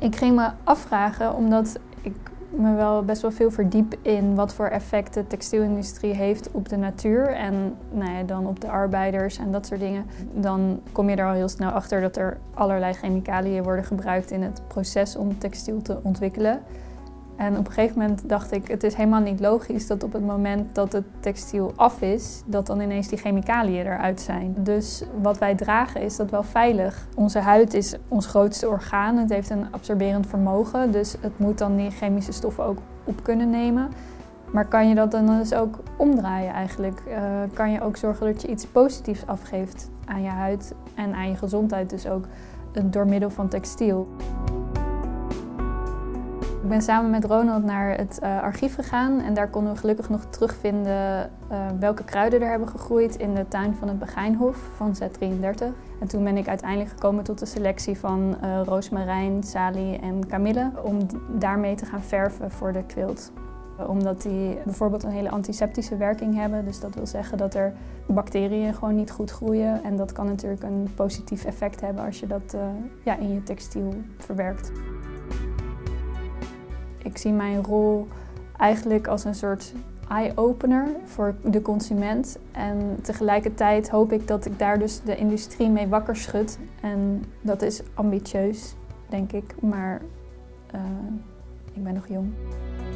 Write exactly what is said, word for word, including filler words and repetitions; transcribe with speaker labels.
Speaker 1: Ik ging me afvragen, omdat ik me wel best wel veel verdiep in wat voor effect de textielindustrie heeft op de natuur en nou ja, dan op de arbeiders en dat soort dingen. Dan kom je er al heel snel achter dat er allerlei chemicaliën worden gebruikt in het proces om textiel te ontwikkelen. En op een gegeven moment dacht ik, het is helemaal niet logisch dat op het moment dat het textiel af is, dat dan ineens die chemicaliën eruit zijn. Dus wat wij dragen is dat wel veilig. Onze huid is ons grootste orgaan, het heeft een absorberend vermogen, dus het moet dan die chemische stoffen ook op kunnen nemen. Maar kan je dat dan dus ook omdraaien eigenlijk? Uh, kan je ook zorgen dat je iets positiefs afgeeft aan je huid en aan je gezondheid, dus ook door middel van textiel. Ik ben samen met Ronald naar het uh, archief gegaan en daar konden we gelukkig nog terugvinden uh, welke kruiden er hebben gegroeid in de tuin van het Begijnhof van Z drieëndertig. En toen ben ik uiteindelijk gekomen tot de selectie van uh, roosmarijn, salie en kamille om daarmee te gaan verven voor de kwilt. Omdat die bijvoorbeeld een hele antiseptische werking hebben, dus dat wil zeggen dat er bacteriën gewoon niet goed groeien. En dat kan natuurlijk een positief effect hebben als je dat uh, ja, in je textiel verwerkt. Ik zie mijn rol eigenlijk als een soort eye-opener voor de consument. En tegelijkertijd hoop ik dat ik daar dus de industrie mee wakker schud. En dat is ambitieus, denk ik, maar uh, ik ben nog jong.